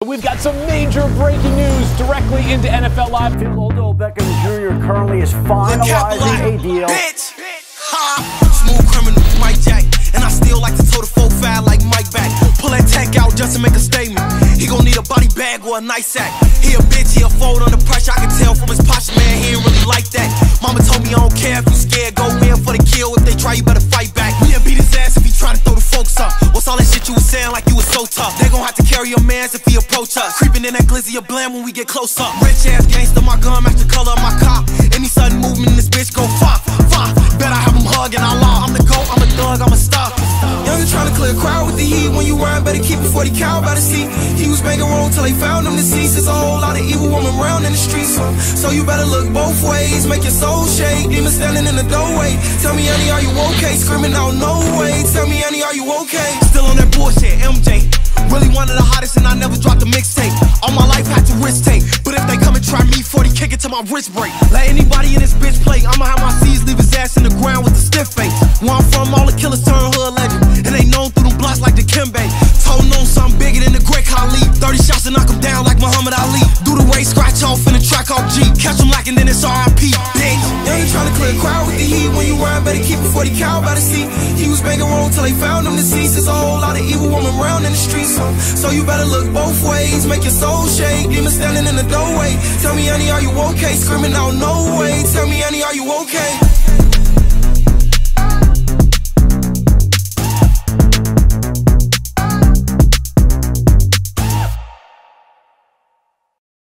we've got some major breaking news directly into NFL Live. Odell Beckham Jr. currently is finalizing a deal. Smooth criminal, Mike Jack. And I still like to toe the 4-5 like Mike back. Pull that tech out just to make a statement. He gon' need a body bag or a nice sack. He a bitch, he'll fold under pressure. I can tell from his posture, man, he ain't really like that. Mama told me I don't care if you scared, go in for the kill. If they try, you better fight back. We'll beat his ass if he try to throw the folks up. What's all that shit you was saying like you was so tough? They gon' have to carry your mans if he approach us. Creeping in that glizzy of blam when we get close up. Rich ass gangster, my gun match the color of my car. Any sudden movement in this bitch go far, far. Bet I have him hugging our law. I'm the GOAT, I'm a thug, I'm a star. Young trying to clear a crowd with the heat. When you rhyme, better keep it 40 cal by the seat. He was banging wrong till they found him deceased. There's a whole lot of evil woman around in the streets, so you better look both ways. Make your soul shake. Demon standing in the doorway. Tell me, Annie, are you okay? Screaming out, no way. Tell me, Annie, are you okay? Still on that bullshit, MJ. Really one of the hottest, and I never dropped a mixtape. All my life had to risk take, but if they come and try me, 40 kick it till my wrist break. Let anybody in this bitch play. I'ma have my C's leave his ass in the ground with a stiff face. Where I'm from, all the killers turn hood legend, and they known through them blocks like the Kimbe. Told on something bigger than the Great Khali. 30 shots to knock him down like Muhammad Ali. Do the race, scratch off in the track off G. Catch him lacking, then it's RIP, bitch. They ain't tryna clear a crowd with the heat. When you rhyme, better keep it 40 cal by the seat. He was banging wrong till they found him deceased. There's a whole lot of evil woman around in the streets, so you better look both ways. Make your soul shake. Demon standing in the doorway. Tell me, Annie, are you okay? Screaming out, no way. Tell me, Annie, are you okay?